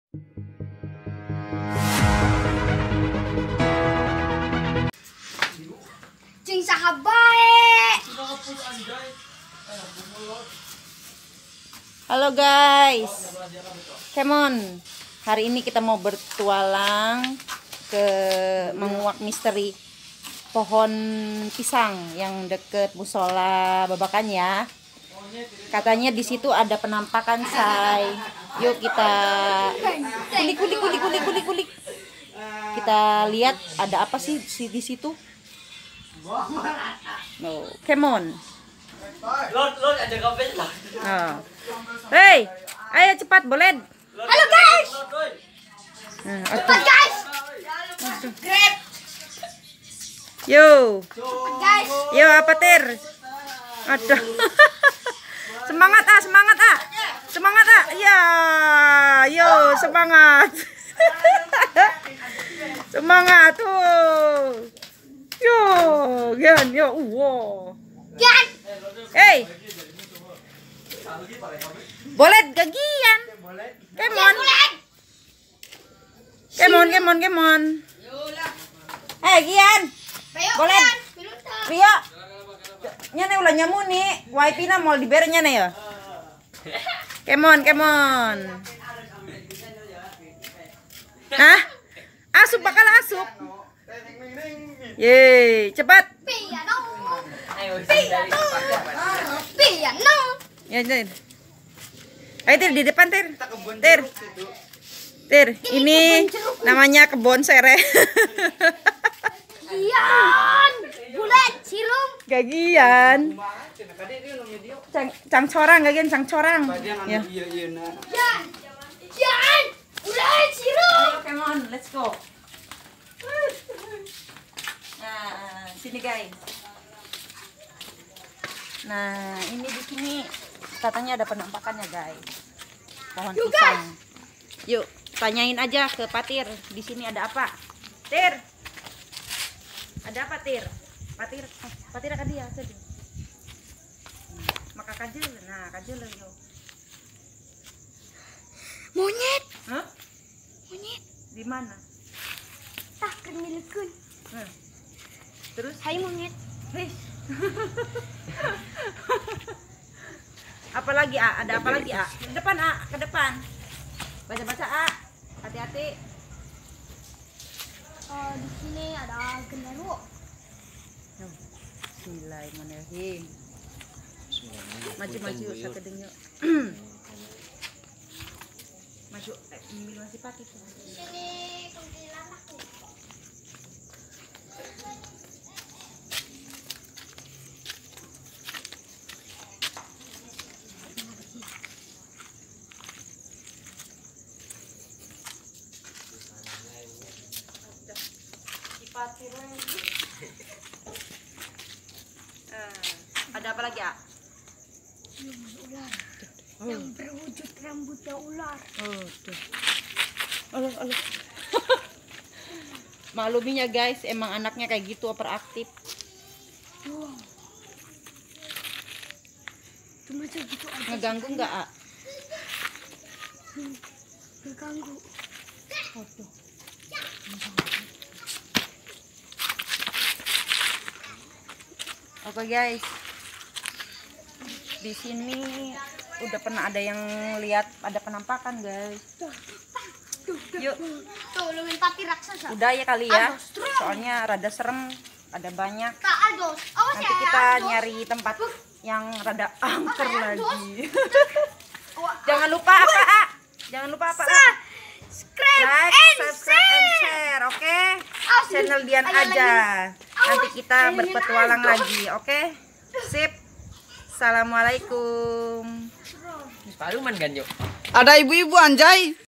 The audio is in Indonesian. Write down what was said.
Cing sahabat. Halo guys, come on. Hari ini kita mau bertualang ke menguak misteri pohon pisang yang deket musola Babakan ya. Katanya di situ ada penampakan, say. Yuk kita kulik. Kita lihat ada apa sih di situ. No, come on. Lord ada kabel lah. Hey, ayo cepat boleh. Halo guys. Cepat Guys. Grab. Yo, Guys. yo apa Tir? Aduh. Semangat ya, yo semangat. Semangat tuh. Yo, Gian, yo, wow. Gan. Hey, boleh gagian. Come on. Hey, Gian. Boleh. Rio. Nyane ulah nyamu nih. Wifi na mau dibernya nih ya. Come on. Hah? Asup bakal asup. Yeay, cepat. Piano. Ya, ayo Tir di depan Tir. Tir, ini namanya kebon sereh. Gian. Bulat sirum. Gagian. Cangcorang Ya. Gian. Bulat sirum. Come on, let's go. Nah, sini guys. Nah, ini di sini katanya ada penampakannya guys. Pohon pisang. Yuk, tanyain aja ke Patir. Di sini ada apa? Tir. Ada apa Tir? Patir akan dia tadi. Maka kajul. Nah, kajul yuk. Monyet. Hah? Monyet. Di mana? Tak kenilkun. Terus? Hai monyet. Hei. Apalagi A? Ada apa lagi A? Ke depan A, ke depan. Baca A. Hati-hati. Di sini ada genderuwo. Bismillahirrahmanirrahim. Maju satu denyo. Maju ambil masih pakai. Di sini kuntilanak nih. Ada apa lagi A? Ular. Yang berwujud rambutnya ular. Allah. Makluminya guys, emang anaknya kayak gitu overaktif. Wow. Cuma segitu aja. Ngeganggu nggak A? Ngeganggu. Oke guys, di sini udah pernah ada yang lihat ada penampakan guys. Yuk, Tuh, lumin pati raksasa. udah ya kali ya. Soalnya rada serem, ada banyak. Kak Aldos. Awas Nanti ya. kita Aldos. nyari tempat yang rada angker lagi. Wah, Jangan lupa apa A? Jangan lupa apa A? subscribe Like, and subscribe, and share. share, oke? Awas, Channel Dian ayo aja. Nanti kita Awas, berpetualang awas. lagi, oke? Sip. Assalamualaikum. Paruman kan yuk. Ada ibu-ibu anjay.